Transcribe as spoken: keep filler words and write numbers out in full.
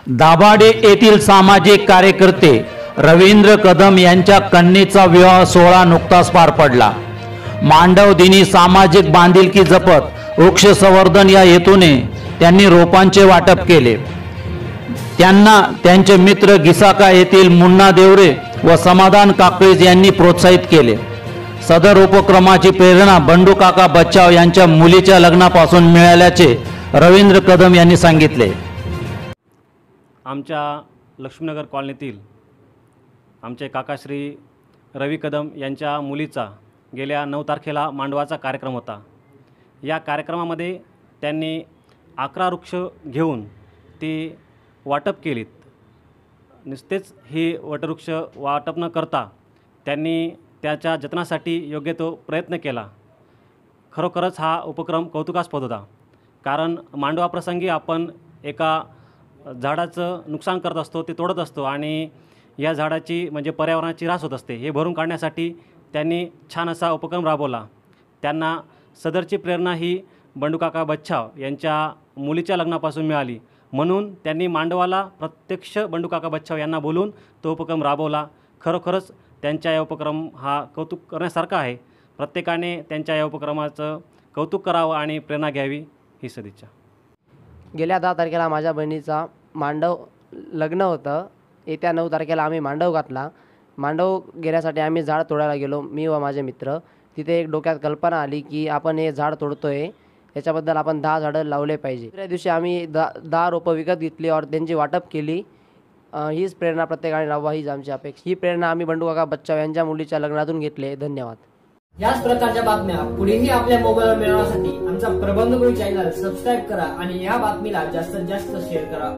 दाभाडे येथील सामाजिक कार्यकर्ते रवींद्र कदम यांच्या कन्येचा विवाह सोहळा नुकताच पार पडला। मांडव दिनी सामाजिक बांधिलकी जपत वृक्ष संवर्धन या हेतूने त्यांनी रोपांचे वाटप केले। त्यांना त्यांचे मित्र गिसाका येथील मुन्ना देवरे व समाधान काकळीज यांनी प्रोत्साहित केले। सदर उपक्रमाची प्रेरणा बंडू काका बच्चाव यांच्या मुलीच्या लग्नापासून मिळाल्याचे रवींद्र कदम यांनी सांगितले। आमच्या लक्ष्मीनगर कॉलनीतील आमचे काकाश्री रवी कदम यांच्या मुलीचा गेल्या नऊ तारखेला मांडवाचा कार्यक्रम होता। या कार्यक्रमामध्ये त्यांनी अकरा वृक्ष घेऊन ती वाटप केलीत। नुसतेच ही वटवृक्ष वाटप न करता त्यांनी त्याच्या जतनासाठी योग्य तो प्रयत्न केला। खरोखरच हा उपक्रम कौतुकास्पद होता, कारण मांडवाप्रसंगी आपण एका झाडाचं नुकसान करत असतो, ते तोडत असतो आणि या झाडाची म्हणजे पर्यावरणाची ऱ्हास होत असते। हे भरून काढण्यासाठी त्यांनी छान असा उपक्रम राबवला। त्यांना सदरची प्रेरणा ही बंडूकाका बच्छाव यांच्या मुलीच्या लग्नापासून मिळाली, म्हणून त्यांनी मांडवाला प्रत्यक्ष बंडूकाका बच्छाव यांना बोलून तो उपक्रम राबवला। खरोखरच त्यांच्या या उपक्रम हा कौतुक करण्यासारखा आहे। प्रत्येकाने त्यांच्या या उपक्रमाचं कौतुक करावं आणि प्रेरणा घ्यावी ही सदिच्छा। गेल्या दहा तारखेला माझ्या बहिणीचा मांडव लग्न होतं। येत्या नऊ तारखेला आम्ही मांडव घातला। मांडव घेण्यासाठी आम्ही झाड तोडायला गेलो, मी व माझे मित्र। तिथे एक डोक्यात कल्पना आली की आपण हे झाड तोडतोय, याच्याबद्दल आपण दहा झाडं लावले पाहिजे। दुसऱ्या दिवशी आम्ही दहा दहा रोपं विकत घेतली और त्यांची वाटप केली। हीच प्रेरणा प्रत्येकाने लावा हीच आमची अपेक्षा। ही प्रेरणा आम्ही बंडूकाका बच्चाव यांच्या मुलीच्या लग्नातून घेतली। धन्यवाद। याच प्रकारच्या बातम्या पुढेही आपल्या मोबाईलवर मिळवण्यासाठी आमचा प्रबंधगुरू चॅनल सबस्क्राईब करा आणि या बातमीला जास्तीत जास्त शेअर करा।